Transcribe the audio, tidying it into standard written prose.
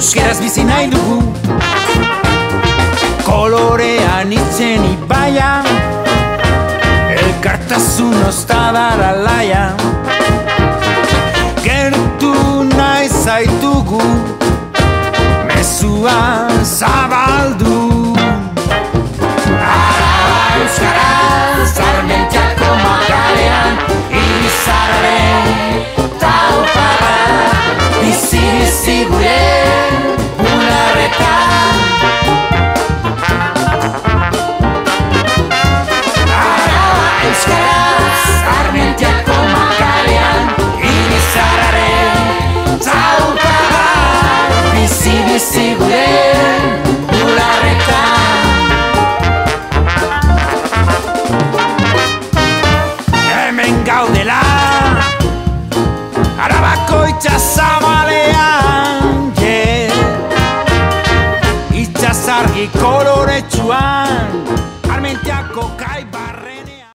Euskeraz bizi nahi dugu, kolorean itzen ibaia, elkartasun oztadar alaia. Gertu nahi zaitugu, mezua zabaldu. Euskaraz, Armentiako magalean, Irizarren taupada, bizi gure bularretan. Euskaraz, Armentiako magalean, Irizarren taupada, bizi gure bularretan. Gaudela Arabako itxasabalean, yeah. Itxasargi kolo